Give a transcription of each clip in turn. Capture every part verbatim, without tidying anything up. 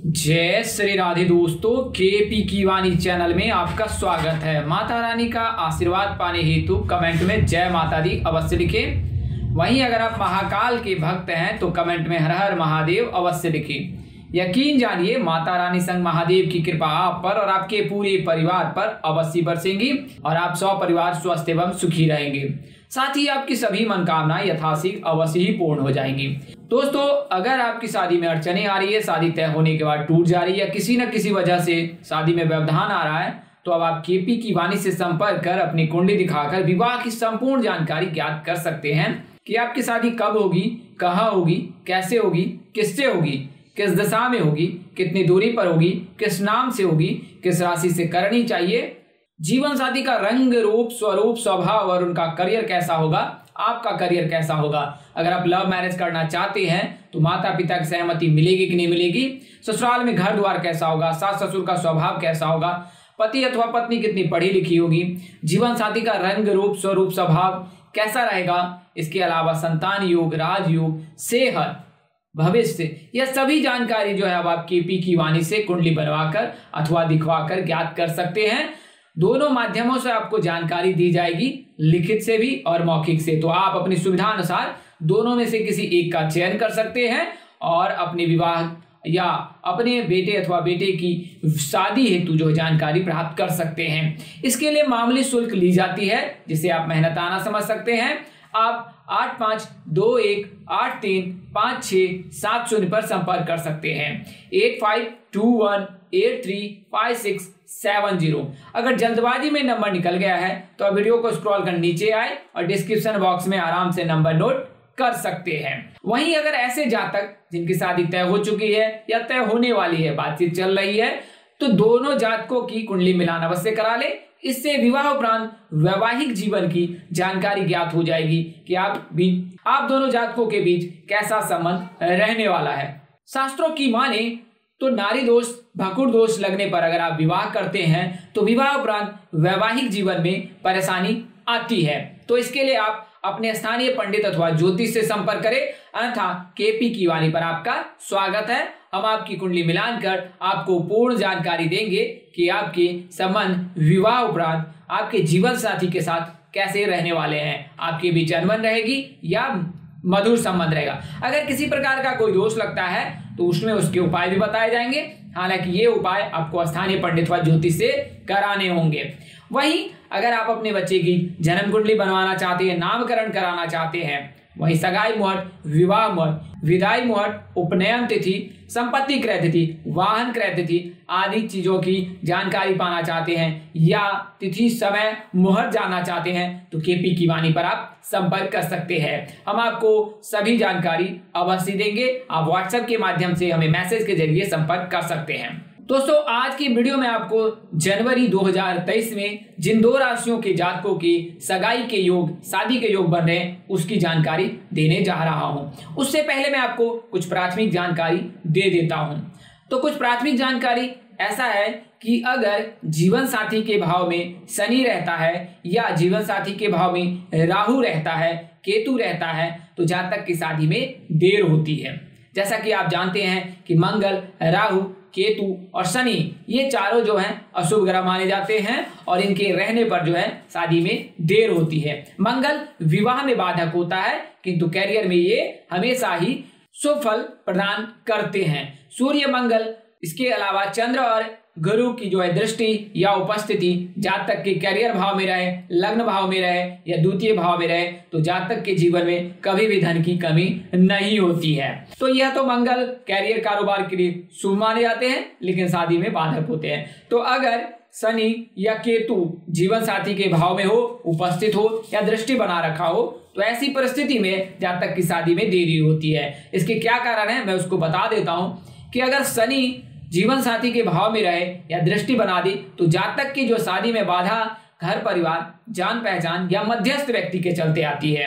जय श्री राधे दोस्तों, केपी की वाणी चैनल में आपका स्वागत है। माता रानी का आशीर्वाद पाने हेतु कमेंट में जय माता दी अवश्य लिखें। वहीं अगर आप महाकाल के भक्त हैं तो कमेंट में हर हर महादेव अवश्य लिखें। यकीन जानिए माता रानी संग महादेव की कृपा आप पर और आपके पूरे परिवार पर अवश्य बरसेंगी और आप सौ परिवार स्वस्थ एवं सुखी रहेंगे। साथ ही आपकी सभी मनोकामनाएं यथाशीघ्र अवश्य ही पूर्ण हो जाएंगी। दोस्तों, अगर आपकी शादी में अड़चने आ रही है, शादी तय होने के बाद टूट जा रही है या किसी न किसी वजह से शादी में व्यवधान आ रहा है, तो अब आप केपी की वाणी से संपर्क कर अपनी कुंडली दिखाकर विवाह की संपूर्ण जानकारी ज्ञात कर सकते हैं कि आपकी शादी कब होगी, कहाँ होगी, कैसे होगी, किससे होगी, किस दिशा में होगी, कितनी दूरी पर होगी, किस नाम से होगी, किस राशि से करनी चाहिए, जीवन साथी का रंग रूप स्वरूप स्वभाव और उनका करियर कैसा होगा, आपका करियर कैसा होगा। अगर आप लव मैरिज करना चाहते हैं तो माता पिता की सहमति मिलेगी कि नहीं मिलेगी, ससुराल में घर द्वार कैसा होगा, सास ससुर का स्वभाव कैसा होगा, पति अथवा पत्नी कितनी पढ़ी लिखी होगी, जीवन साथी का रंग रूप स्वरूप स्वभाव कैसा रहेगा। इसके अलावा संतान योग, राजयोग, सेहत, भविष्य, यह सभी जानकारी जो है अब आप केपी की वाणी से कुंडली बनवाकर अथवा दिखवाकर ज्ञात कर सकते हैं। दोनों माध्यमों से आपको जानकारी दी जाएगी, लिखित से भी और मौखिक से। तो आप अपनी सुविधा अनुसार दोनों में से किसी एक का चयन कर सकते हैं और अपने विवाह या अपने बेटे अथवा बेटे की शादी हेतु जो जानकारी प्राप्त कर सकते हैं। इसके लिए मामूली शुल्क ली जाती है, जिसे आप मेहनताना समझ सकते हैं। आप आठ पाँच दो एक आठ तीन पाँच छः सात शून्य पर संपर्क कर सकते हैं। Eight five two one eight three five six seven zero. अगर जल्दबाजी में नंबर निकल गया है तो आप वीडियो को स्क्रॉल कर नीचे आए और डिस्क्रिप्शन बॉक्स में आराम से नंबर नोट कर सकते हैं। वहीं अगर ऐसे जातक जिनकी शादी तय हो चुकी है या तय होने वाली है, बातचीत चल रही है, तो दोनों जातकों की कुंडली मिलान अवश्य करा ले। इससे विवाह उपरांत वैवाहिक जीवन की जानकारी ज्ञात हो जाएगी कि आप भी आप दोनों जातकों के बीच कैसा संबंध रहने वाला है। शास्त्रों की माने तो नारी दोष, भकुर दोष लगने पर अगर आप विवाह करते हैं तो विवाह उपरांत वैवाहिक जीवन में परेशानी आती है। तो इसके लिए आप अपने स्थानीय पंडित अथवा ज्योतिष से संपर्क करें, अन्यथा केपी की वाणी पर आपका स्वागत है। हम आपकी कुंडली मिलान कर आपको पूर्ण जानकारी देंगे कि आपके संबंध विवाह उपरांत आपके जीवन साथी के साथ कैसे रहने वाले हैं, आपके बीच अनबन रहेगी या मधुर संबंध रहेगा। अगर किसी प्रकार का कोई दोष लगता है तो उसमें उसके उपाय भी बताए जाएंगे। हालांकि ये उपाय आपको स्थानीय पंडित व ज्योतिष से कराने होंगे। वहीं अगर आप अपने बच्चे की जन्म कुंडली बनवाना चाहते हैं, नामकरण कराना चाहते हैं, वहीं सगाई मुहूर्त, विवाह मुहूर्त, विदाई मुहूर्त, उपनयन तिथि, संपत्ति क्रय तिथि, वाहन क्रय तिथि आदि चीजों की जानकारी पाना चाहते हैं या तिथि समय मुहूर्त जानना चाहते हैं तो केपी की वाणी पर आप संपर्क कर सकते हैं। हम आपको सभी जानकारी अवश्य देंगे। आप व्हाट्सएप के माध्यम से हमें मैसेज के जरिए संपर्क कर सकते हैं। दोस्तों, आज की वीडियो में आपको जनवरी दो हज़ार तेईस में जिन दो राशियों के जातकों की सगाई के योग, शादी के योग बन रहे हैं, उसकी जानकारी देने जा रहा हूं। उससे पहले मैं आपको कुछ प्राथमिक जानकारी दे देता हूं। तो कुछ प्राथमिक जानकारी ऐसा है कि अगर जीवन साथी के भाव में शनि रहता है या जीवन साथी के भाव में राहु रहता है, केतु रहता है, तो जातक की शादी में देर होती है। जैसा कि आप जानते हैं कि मंगल, राहु, केतु और शनि ये चारों जो हैं अशुभ ग्रह माने जाते हैं और इनके रहने पर जो है शादी में देर होती है। मंगल विवाह में बाधक होता है, किंतु कैरियर में ये हमेशा ही शुभ फल प्रदान करते हैं। सूर्य, मंगल, इसके अलावा चंद्र और गुरु की जो है दृष्टि या उपस्थिति जातक के कैरियर भाव में रहे, लग्न भाव में रहे या द्वितीय भाव में रहे तो जातक के जीवन में कभी भी धन की कमी नहीं होती है। तो यह तो मंगल कैरियर कारोबार के लिए शुभ माने जाते हैं, लेकिन शादी में बाधक होते हैं। तो अगर शनि या केतु जीवन साथी के भाव में हो, उपस्थित हो या दृष्टि बना रखा हो तो ऐसी परिस्थिति में जातक की शादी में देरी होती है। इसके क्या कारण है मैं उसको बता देता हूँ कि अगर शनि जीवन साथी के भाव में रहे या दृष्टि बना दी तो जातक की जो शादी में बाधा घर परिवार, जान पहचान या मध्यस्थ व्यक्ति के चलते आती है।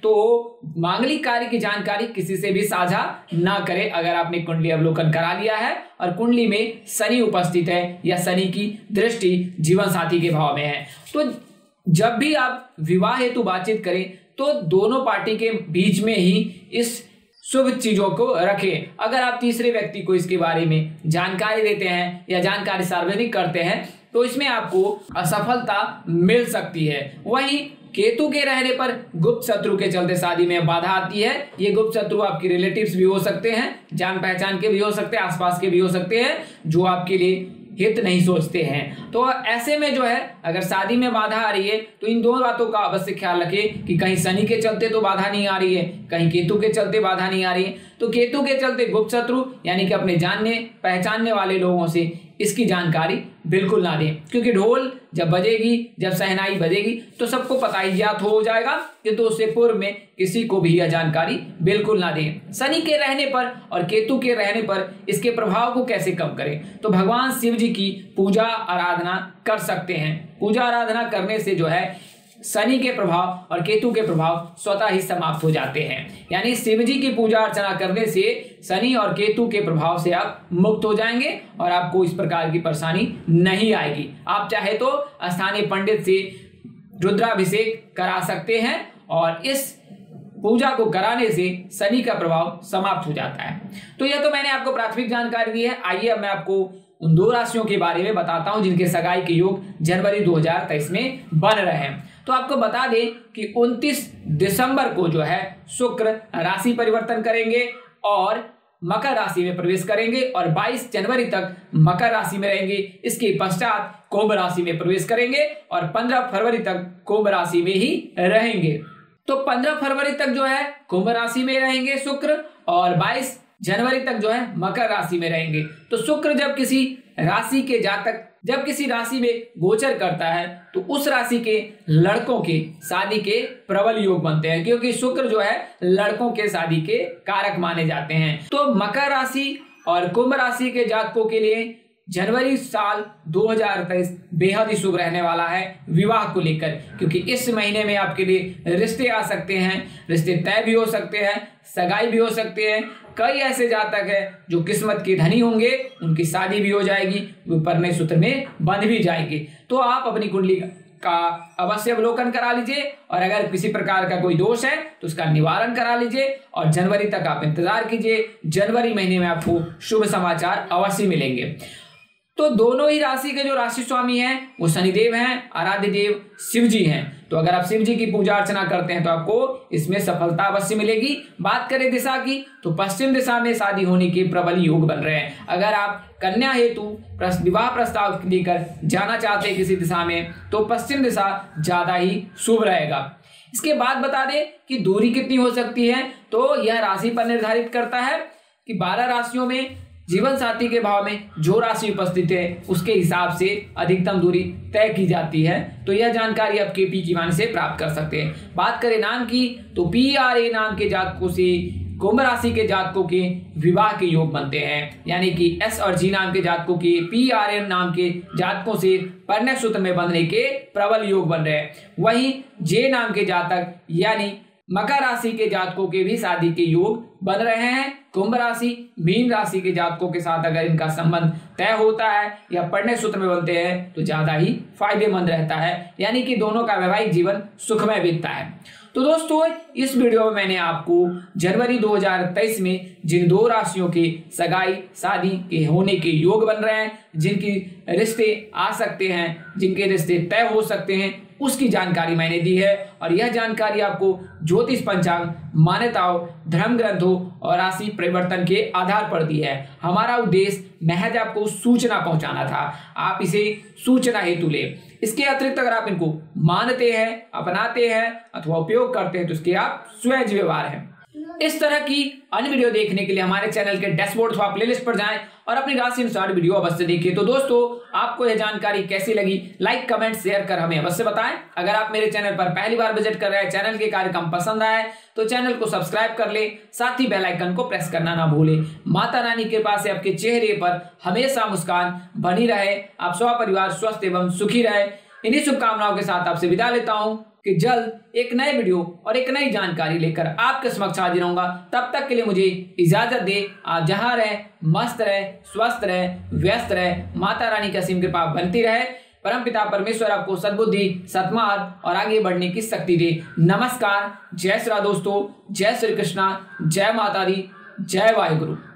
तो मांगलिक कार्य की जानकारी किसी से भी साझा ना करें। अगर आपने कुंडली अवलोकन करा लिया है और कुंडली में शनि उपस्थित है या शनि की दृष्टि जीवन साथी के भाव में है, तो जब भी आप विवाह हेतु बातचीत करें तो दोनों पार्टी के बीच में ही इस शुभ चीजों को रखें। अगर आप तीसरे व्यक्ति को इसके बारे में जानकारी देते हैं या जानकारी सार्वजनिक करते हैं तो इसमें आपको असफलता मिल सकती है। वहीं केतु के रहने पर गुप्त शत्रु के चलते शादी में बाधा आती है। ये गुप्त शत्रु आपके रिलेटिव्स भी हो सकते हैं, जान पहचान के भी हो सकते हैं, आसपास के भी हो सकते हैं, जो आपके लिए हित नहीं सोचते हैं। तो ऐसे में जो है अगर शादी में बाधा आ रही है तो इन दोनों बातों का अवश्य ख्याल रखें कि कहीं शनि के चलते तो बाधा नहीं आ रही है, कहीं केतु के चलते बाधा नहीं आ रही है। तो केतु के चलते गुप्त शत्रु यानी कि अपने जानने पहचानने वाले लोगों से इसकी जानकारी बिल्कुल ना दें, क्योंकि ढोल जब बजेगी, जब शहनाई बजेगी तो सबको पता ही ज्ञात हो जाएगा कि तो उससे पूर्व में किसी को भी यह जानकारी बिल्कुल ना दें। शनि के रहने पर और केतु के रहने पर इसके प्रभाव को कैसे कम करें, तो भगवान शिव जी की पूजा आराधना कर सकते हैं। पूजा आराधना करने से जो है शनि के प्रभाव और केतु के प्रभाव स्वतः ही समाप्त हो जाते हैं। यानी शिव जी की पूजा अर्चना करने से शनि और केतु के प्रभाव से आप मुक्त हो जाएंगे और आपको इस प्रकार की परेशानी नहीं आएगी। आप चाहे तो स्थानीय पंडित से रुद्राभिषेक करा सकते हैं और इस पूजा को कराने से शनि का प्रभाव समाप्त हो जाता है। तो यह तो मैंने आपको प्राथमिक जानकारी दी है। आइए अब मैं आपको उन दो राशियों के बारे में बताता हूं जिनके सगाई के योग जनवरी दो हजार तेईस में बन रहे हैं। तो आपको बता दें कि उनतीस दिसंबर को जो है शुक्र राशि परिवर्तन करेंगे और मकर राशि में प्रवेश करेंगे और बाईस जनवरी तक मकर राशि में रहेंगे। इसके पश्चात कुंभ राशि में प्रवेश करेंगे और पंद्रह फरवरी तक कुंभ राशि में ही रहेंगे। तो पंद्रह फरवरी तक जो है कुंभ राशि में रहेंगे शुक्र और बाईस जनवरी तक जो है मकर राशि में रहेंगे। तो शुक्र जब किसी राशि के जातक जब किसी राशि में गोचर करता है तो उस राशि के लड़कों के शादी के प्रबल योग बनते हैं, क्योंकि शुक्र जो है लड़कों के शादी के कारक माने जाते हैं। तो मकर राशि और कुंभ राशि के जातकों के लिए जनवरी साल दो हजार तेईस बेहद ही शुभ रहने वाला है विवाह को लेकर, क्योंकि इस महीने में आपके लिए रिश्ते आ सकते हैं, रिश्ते तय भी हो सकते हैं, सगाई भी हो सकते हैं। कई ऐसे जातक हैं जो किस्मत के धनी होंगे, उनकी शादी भी हो जाएगी, वो परने सूत्र में बंध भी जाएगी। तो आप अपनी कुंडली का अवश्य अवलोकन करा लीजिए और अगर किसी प्रकार का कोई दोष है तो उसका निवारण करा लीजिए और जनवरी तक आप इंतजार कीजिए। जनवरी महीने में आपको शुभ समाचार अवश्य मिलेंगे। तो दोनों ही राशि के जो राशि स्वामी हैं वो शनिदेव हैं, आराध्य देव शिव जी हैं। तो अगर आप शिव जी की पूजा अर्चना करते हैं तो आपको इसमें सफलता अवश्य मिलेगी। बात करें दिशा की तो पश्चिम दिशा में शादी होने के प्रबल योग बन रहे हैं। अगर आप कन्या हेतु विवाह प्रस्ताव लेकर जाना चाहते हैं किसी दिशा में तो पश्चिम दिशा ज्यादा ही शुभ रहेगा। इसके बाद बता दें कि दूरी कितनी हो सकती है, तो यह राशि पर निर्धारित करता है कि बारह राशियों में जीवन साथी के भाव में जो राशि उपस्थित है उसके हिसाब से अधिकतम दूरी तय की जाती है। तो यह जानकारी आप केपी की वाणी से प्राप्त कर सकते हैं। बात करें नाम की तो पी आर ए नाम के जातकों से कुंभ राशि के जातकों के विवाह के योग बनते हैं, यानी कि एस और जी नाम के जातकों के पी आर एन नाम के जातकों से परिणय सूत्र में बंधने के प्रबल योग बन रहे हैं। वहीं जे नाम के जातक यानी मकर राशि के जातकों के भी शादी के योग बन रहे हैं। कुंभ राशि मीन राशि के जातकों के साथ अगर इनका संबंध तय होता है या परिणय सूत्र में बनते हैं तो ज्यादा ही फायदेमंद रहता है, यानी कि दोनों का वैवाहिक जीवन सुखमय बीतता है। तो दोस्तों इस वीडियो में मैंने आपको जनवरी दो हजार तेईस में जिन दो राशियों के सगाई शादी के होने के योग बन रहे हैं, जिनकी रिश्ते आ सकते हैं, जिनके रिश्ते तय हो सकते हैं, उसकी जानकारी मैंने दी है। और यह जानकारी आपको ज्योतिष पंचांग, मान्यताओं, धर्म ग्रंथों और राशि परिवर्तन के आधार पर दी है। हमारा उद्देश्य महज आपको सूचना पहुंचाना था, आप इसे सूचना हेतु ले। इसके अतिरिक्त अगर आप इनको मानते हैं, अपनाते हैं अथवा उपयोग करते हैं तो इसके आप स्वयं व्यवहार है। इस तरह की अन्य वीडियो देखने के लिए हमारे चैनल के डैशबोर्ड अथवा प्लेलिस्ट पर जाएं और अपनी राशि अनुसार वीडियो अवश्य देखिए। तो दोस्तों आपको यह जानकारी कैसी लगी, लाइक कमेंट शेयर कर हमें अवश्य बताएं। अगर आप मेरे चैनल पर पहली बार विजिट कर रहे हैं, चैनल के कार्यक्रम पसंद आए तो चैनल को सब्सक्राइब कर ले, साथ ही बेल आइकन को प्रेस करना ना भूलें। माता रानी की कृपा से आपके चेहरे पर हमेशा मुस्कान बनी रहे, आप सपरिवार स्वस्थ एवं सुखी रहे। इन्हीं शुभकामनाओं के साथ आपसे विदा लेता हूं कि जल्द एक नए वीडियो और एक नई जानकारी लेकर आपके समक्ष हाजिर होऊंगा। तब तक के लिए मुझे इजाजत दे। आप जहां रहे मस्त रहे, स्वस्थ रहे, व्यस्त रहे, माता रानी की असीम कृपा बनती रहे। परमपिता परमेश्वर आपको सद्बुद्धि, सत्मार्ग और आगे बढ़ने की शक्ति दे। नमस्कार, जय श्री राम दोस्तों, जय श्री कृष्णा, जय माता दी, जय वाहिगुरु।